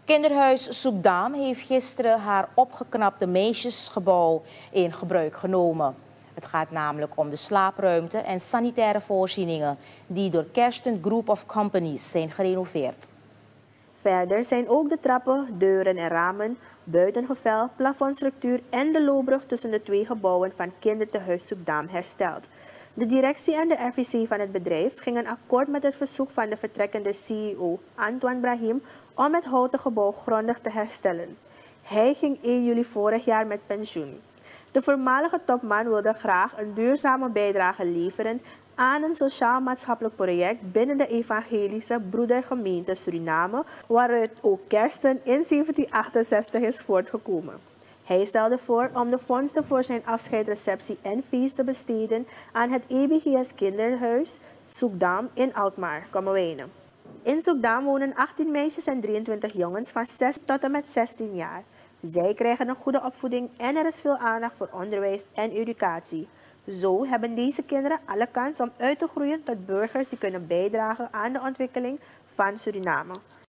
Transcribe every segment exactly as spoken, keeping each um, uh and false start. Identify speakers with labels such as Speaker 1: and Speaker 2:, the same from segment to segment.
Speaker 1: Kinderhuis Soekdam heeft gisteren haar opgeknapte meisjesgebouw in gebruik genomen. Het gaat namelijk om de slaapruimte en sanitaire voorzieningen die door Kersten Group of Companies zijn gerenoveerd.
Speaker 2: Verder zijn ook de trappen, deuren en ramen, buitengevel, plafondstructuur en de loopbrug tussen de twee gebouwen van Kindertehuis Soekdam hersteld. De directie en de R V C van het bedrijf gingen akkoord met het verzoek van de vertrekkende C E O Antoine Brahim om het houten gebouw grondig te herstellen. Hij ging één juli vorig jaar met pensioen. De voormalige topman wilde graag een duurzame bijdrage leveren aan een sociaal-maatschappelijk project binnen de Evangelische Broedergemeente Suriname, waaruit ook Kersten in zeventien achtenzestig is voortgekomen. Hij stelde voor om de fondsen voor zijn afscheidsreceptie en feest te besteden aan het E B G S Kinderhuis Soekdam in Alkmaar, Kommerwijnen. In Soekdam wonen achttien meisjes en drieëntwintig jongens van zes tot en met zestien jaar. Zij krijgen een goede opvoeding en er is veel aandacht voor onderwijs en educatie. Zo hebben deze kinderen alle kans om uit te groeien tot burgers die kunnen bijdragen aan de ontwikkeling van Suriname.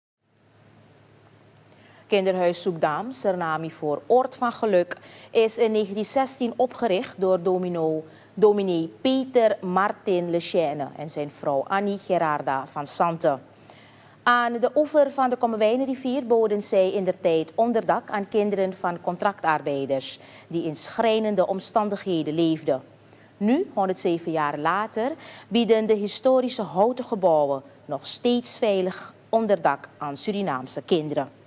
Speaker 1: Kinderhuis Soekdam, Suriname voor Oord van Geluk, is in negentien zestien opgericht door domino, dominee Peter Martin Lechaine en zijn vrouw Annie Gerarda van Santen. Aan de oever van de Kommerwijnenrivier boden zij indertijd onderdak aan kinderen van contractarbeiders die in schrijnende omstandigheden leefden. Nu, honderdzeven jaar later, bieden de historische houten gebouwen nog steeds veilig onderdak aan Surinaamse kinderen.